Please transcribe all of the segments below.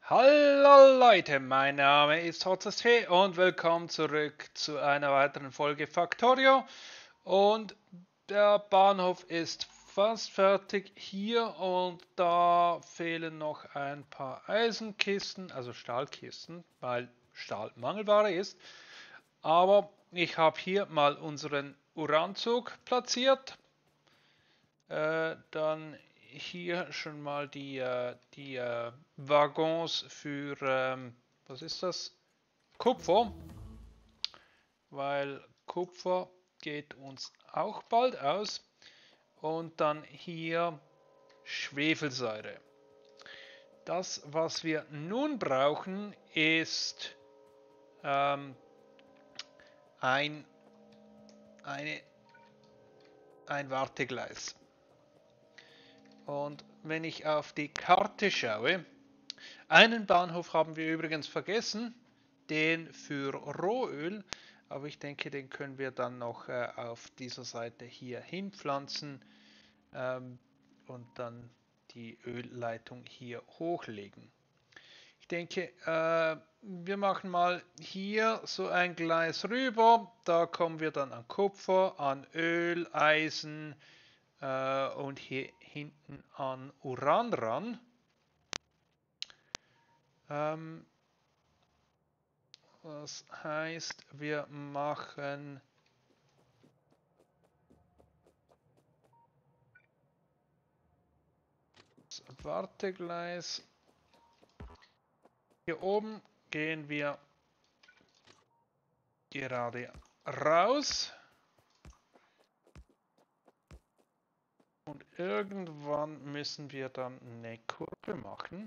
Hallo Leute, mein Name ist HZT und willkommen zurück zu einer weiteren Folge Factorio. Und der Bahnhof ist fast fertig hier und da fehlen noch ein paar Eisenkisten, also Stahlkisten, weil Stahl Mangelware ist. Aber ich habe hier mal unseren Uranzug platziert. Dann hier schon mal die Waggons für, was ist das? Kupfer, weil Kupfer geht uns auch bald aus. Und dann hier Schwefelsäure. Das, was wir nun brauchen, ist ähm, ein, eine, ein Wartegleis. Und wenn ich auf die Karte schaue, einen Bahnhof haben wir übrigens vergessen, den für Rohöl, aber ich denke, den können wir dann noch auf dieser Seite hier hinpflanzen ähm, und dann die Ölleitung hier hochlegen. Ich denke, wir machen mal hier so ein Gleis rüber, da kommen wir dann an Kupfer, an Öl, Eisen und hier hinten an Uran ran. Ähm, Das heißt, wir machen das Wartegleis. Hier oben gehen wir gerade raus. Und irgendwann müssen wir dann eine Kurve machen.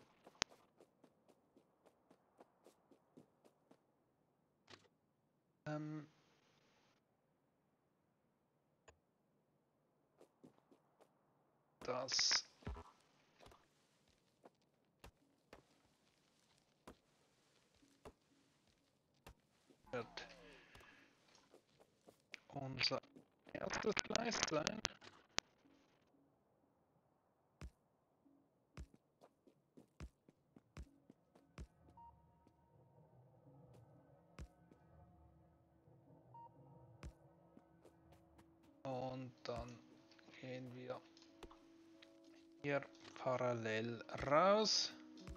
Das wird unser erstes Gleis sein. Und dann gehen wir hier parallel raus.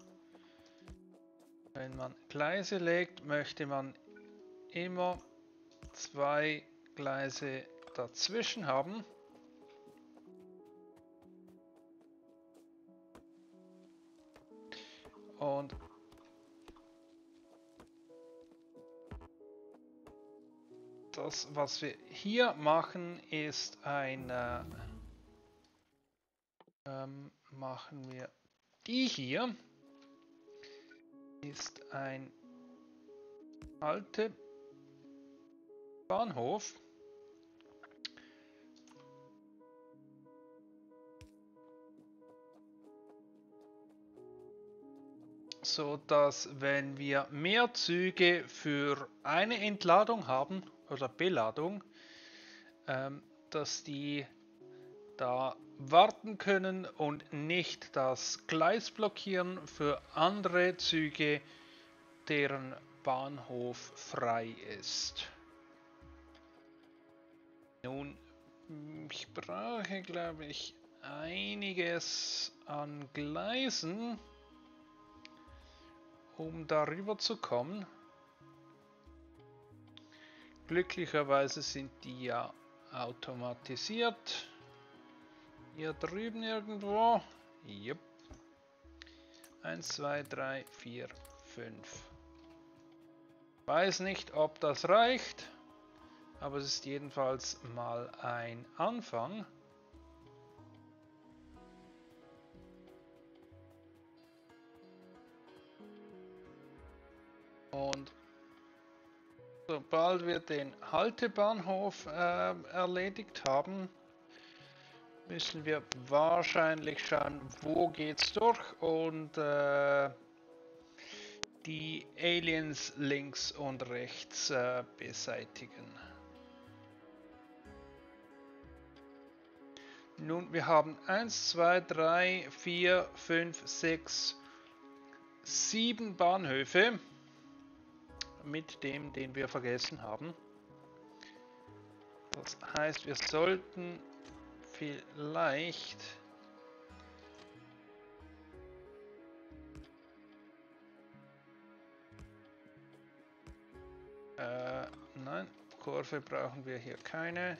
Wenn man Gleise legt, möchte man immer zwei Gleise dazwischen haben. Und das, was wir hier machen, ist machen wir die hier, ist ein alter Bahnhof. So dass, wenn wir mehr Züge für eine Entladung haben oder Beladung, dass die da warten können und nicht das Gleis blockieren für andere Züge, deren Bahnhof frei ist. Nun, ich brauche, glaube ich, einiges an Gleisen, um darüber zu kommen. Glücklicherweise sind die ja automatisiert. Hier drüben irgendwo. Jupp. 1, 2, 3, 4, 5. Weiß nicht, ob das reicht, aber es ist jedenfalls mal ein Anfang. Und sobald wir den Haltebahnhof erledigt haben, müssen wir wahrscheinlich schauen, wo geht's durch und die Aliens links und rechts beseitigen. Nun, wir haben 1, 2, 3, 4, 5, 6, 7 Bahnhöfe mit dem, den wir vergessen haben. Das heißt, wir sollten vielleicht nein, Kurve brauchen wir hier keine.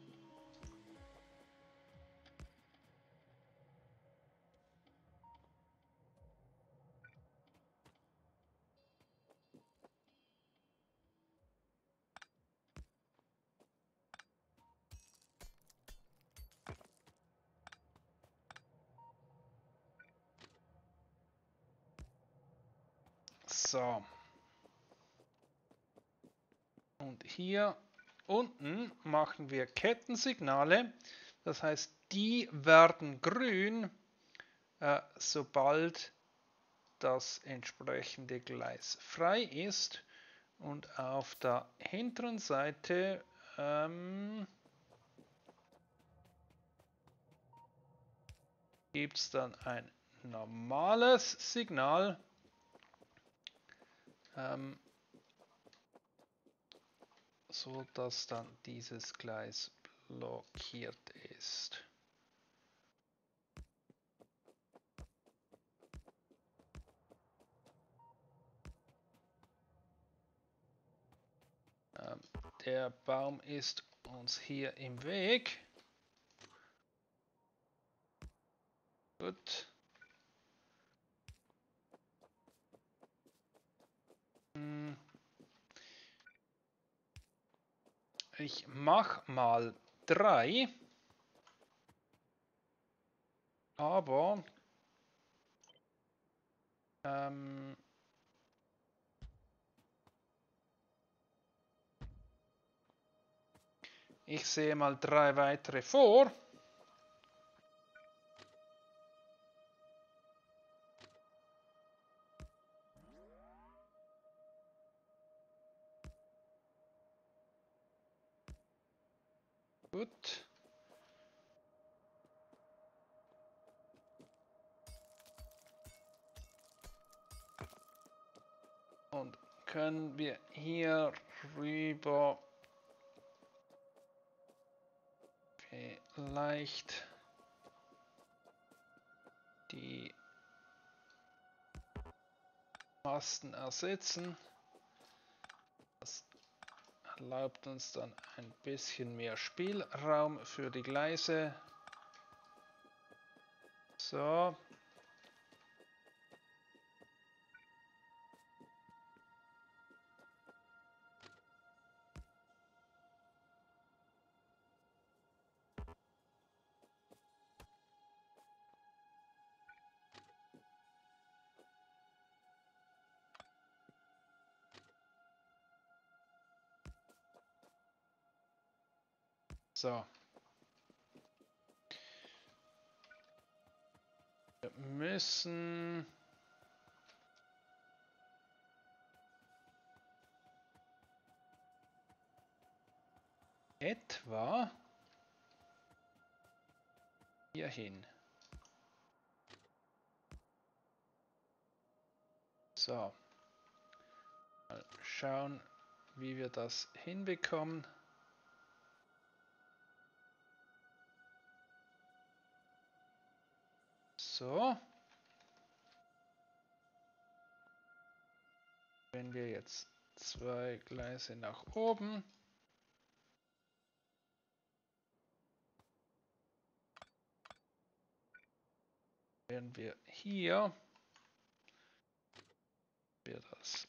So. Und hier unten machen wir Kettensignale. Das heißt, die werden grün, sobald das entsprechende Gleis frei ist. Und auf der hinteren Seite gibt es dann ein normales Signal. So dass dann dieses Gleis blockiert ist. Der Baum ist uns hier im Weg. Gut. Ich mache mal 3. Aber ich sehe mal 3 weitere vor. Gut. Und können wir hier rüber vielleicht die Masten ersetzen. Das erlaubt uns dann ein bisschen mehr Spielraum für die Gleise. So. So. Wir müssen etwa hierhin. So. Mal schauen, wie wir das hinbekommen. So. Wenn wir jetzt 2 Gleise nach oben. Werden wir hier das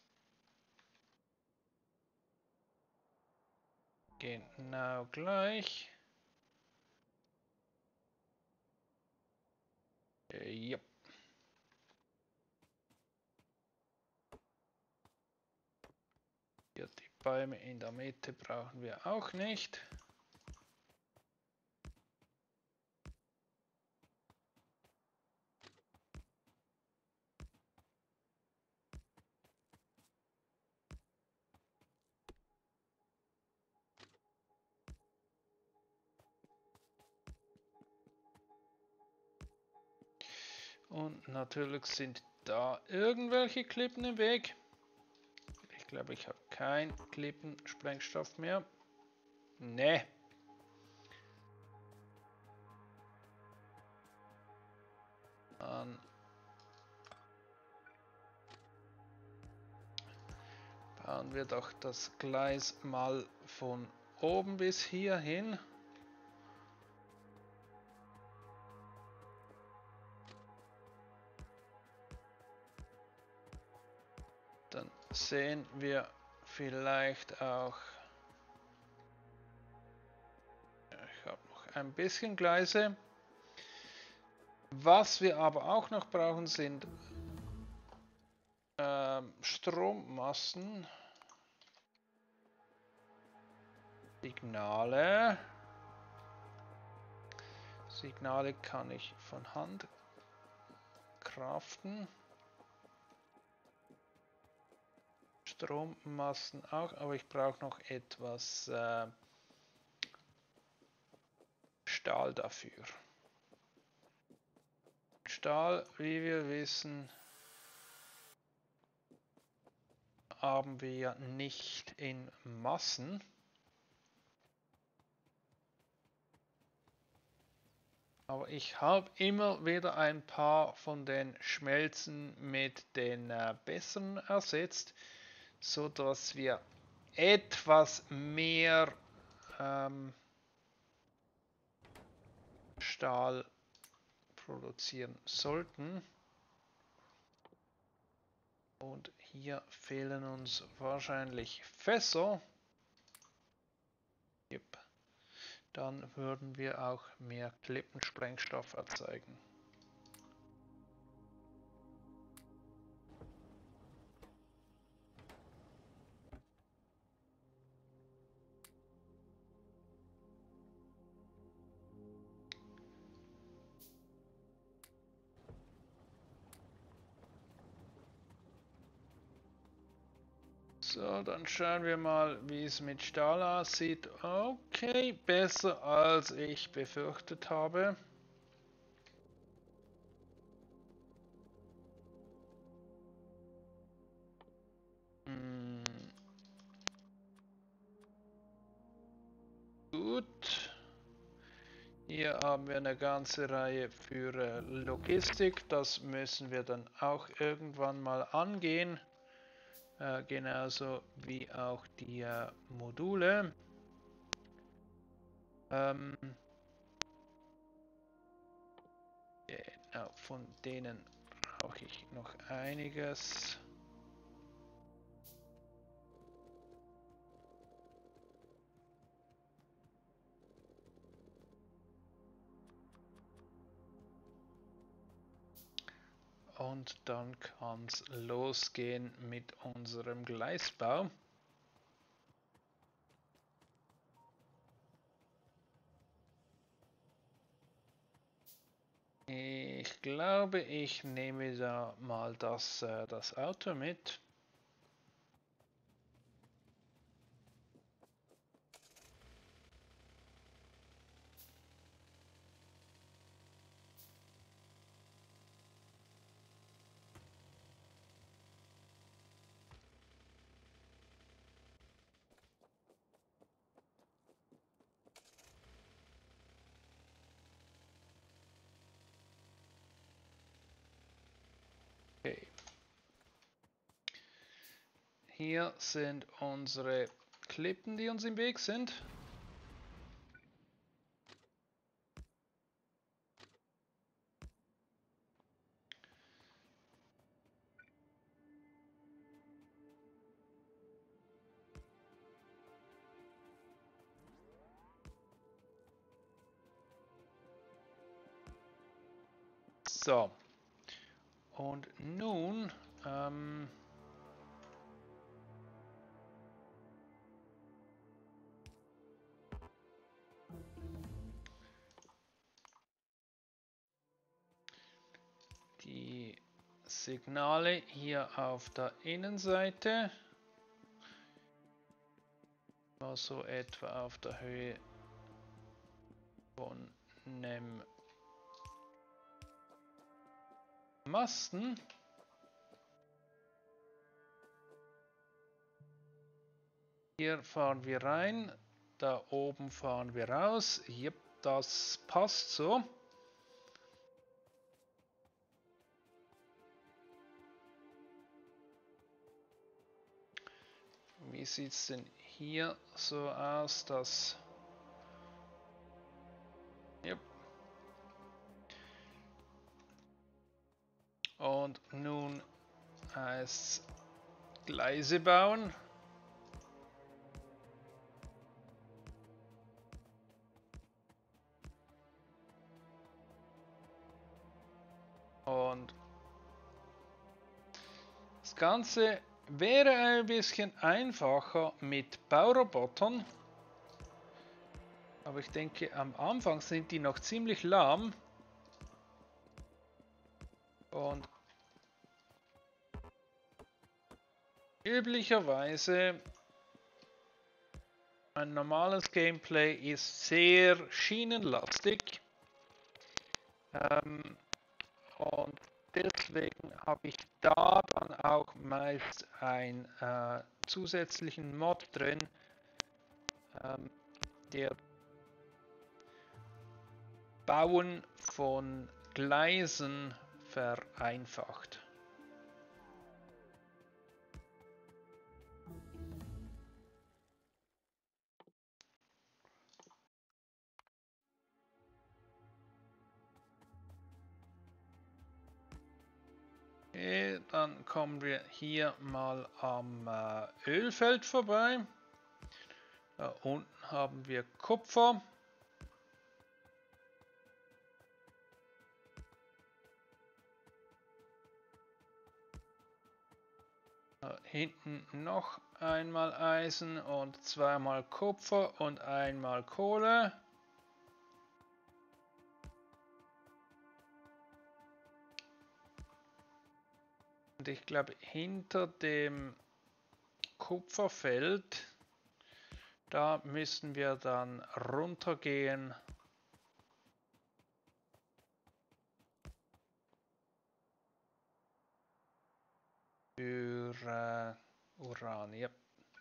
genau gleich. Ja. Hier die Bäume in der Mitte brauchen wir auch nicht. Und natürlich sind da irgendwelche Klippen im Weg? Ich glaube, ich habe keinen Klippensprengstoff mehr. Ne. Dann bauen wir doch das Gleis mal von oben bis hier hin. Dann sehen wir vielleicht auch, ich habe noch ein bisschen Gleise. Was wir aber auch noch brauchen, sind Strommasten, Signale. Signale kann ich von Hand craften. Strommasten auch, aber ich brauche noch etwas Stahl dafür. Stahl, wie wir wissen, haben wir nicht in Massen. Aber ich habe immer wieder ein paar von den Schmelzen mit den besseren ersetzt, so dass wir etwas mehr Stahl produzieren sollten. Und hier fehlen uns wahrscheinlich Fässer. Yep. Dann würden wir auch mehr Klippensprengstoff erzeugen. So, dann schauen wir mal, wie es mit Stahl aussieht. Okay, besser als ich befürchtet habe. Gut. Hier haben wir eine ganze Reihe für Logistik. Das müssen wir dann auch irgendwann mal angehen. Genauso wie auch die Module. Genau, von denen brauche ich noch einiges. Und dann kann es losgehen mit unserem Gleisbau. Ich glaube, ich nehme da mal das Auto mit. Okay. Hier sind unsere Klippen, die uns im Weg sind. So. Und nun die Signale hier auf der Innenseite. War so etwa auf der Höhe von einem Masten. Hier fahren wir rein, da oben fahren wir raus. Yep, das passt so. Wie sieht es denn hier so aus, dass... Yep. Und nun heißt Gleise bauen. Und das Ganze wäre ein bisschen einfacher mit Baurobotern. Aber ich denke, am Anfang sind die noch ziemlich lahm. Und üblicherweise ein normales Gameplay ist sehr schienenlastig. Und deswegen habe ich da dann auch meist einen zusätzlichen Mod drin, der Bauen von Gleisen vereinfacht. Okay, dann kommen wir hier mal am Ölfeld vorbei. Da unten haben wir Kupfer. Da hinten noch einmal Eisen und zweimal Kupfer und einmal Kohle. Und ich glaube, hinter dem Kupferfeld, da müssen wir dann runtergehen. Für Uran, ja.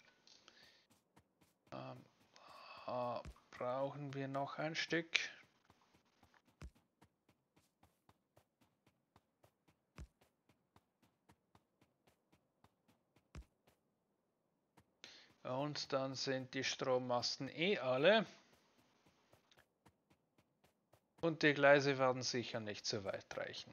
Brauchen wir noch ein Stück. Und dann sind die Strommasten eh alle. Und die Gleise werden sicher nicht so weit reichen.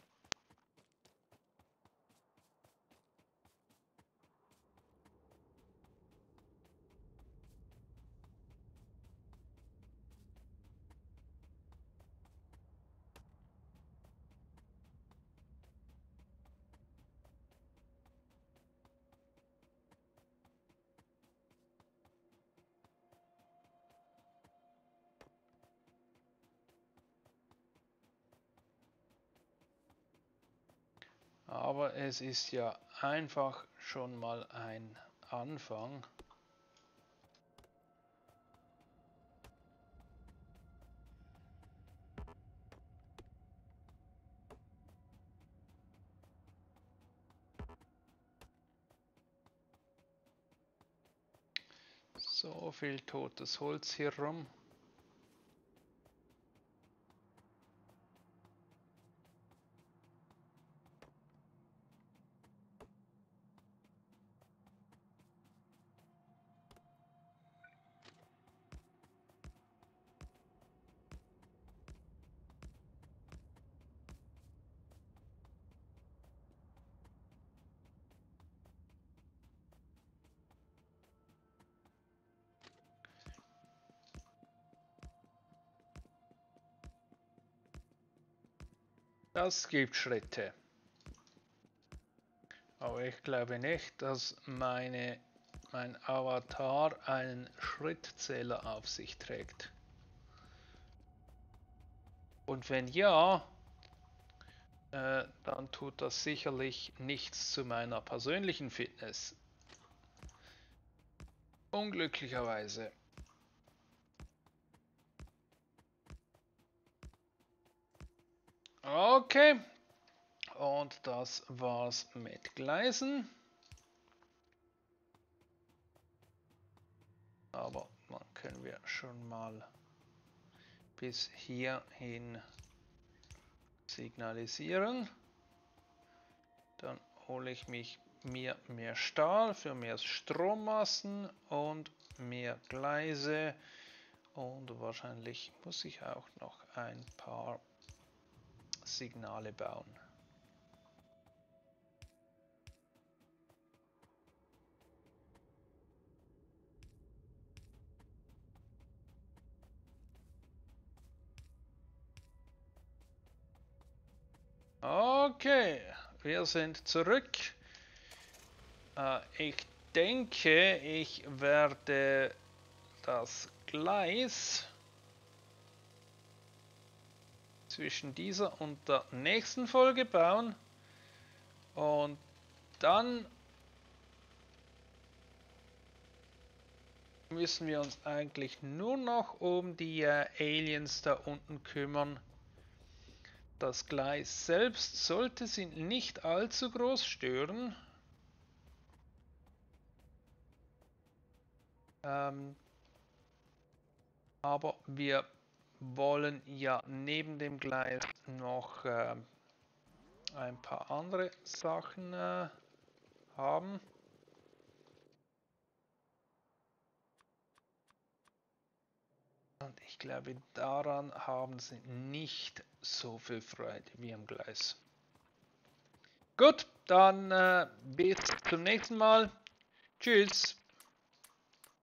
Aber es ist ja einfach schon mal ein Anfang. So viel totes Holz hier rum. Das gibt Schritte. Aber ich glaube nicht, dass mein Avatar einen Schrittzähler auf sich trägt. Und wenn ja, dann tut das sicherlich nichts zu meiner persönlichen Fitness. Unglücklicherweise. Okay. Und das war's mit Gleisen. Aber dann können wir schon mal bis hierhin signalisieren. Dann hole ich mir mehr Stahl für mehr Strommassen und mehr Gleise. Und wahrscheinlich muss ich auch noch ein paar Signale bauen. Okay, wir sind zurück. Ich denke, ich werde das Gleis zwischen dieser und der nächsten Folge bauen und dann müssen wir uns eigentlich nur noch um die Aliens da unten kümmern. Das Gleis selbst sollte sie nicht allzu groß stören. Aber wir wollen ja neben dem Gleis noch ein paar andere Sachen haben. Und ich glaube, daran haben sie nicht so viel Freude wie am Gleis. Gut, dann bis zum nächsten Mal. Tschüss.